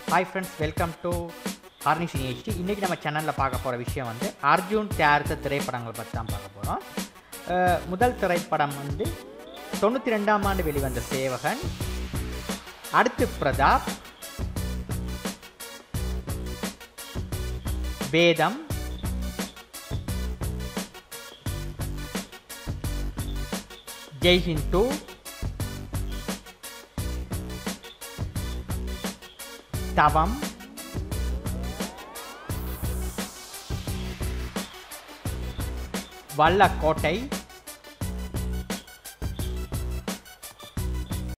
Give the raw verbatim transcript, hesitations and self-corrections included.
Hi friends, welcome to Harnish in H D. இன்னைக்கு நம்ம சேனல்ல பார்க்க போற விஷயம் வந்து அர்ஜுன் தயாரித்த திரைப்படங்கள் பத்தி தான் பார்க்க போறோம். முதல் திரைப்படம் வந்து தொண்ணூற்றி இரண்டாம் ஆண்டு வெளிவந்த சேவகன், அடுத்து பிரதாப், வேதம், ஜெய்ஹிந்த் டூ, தவம், வல்லக்கோட்டை,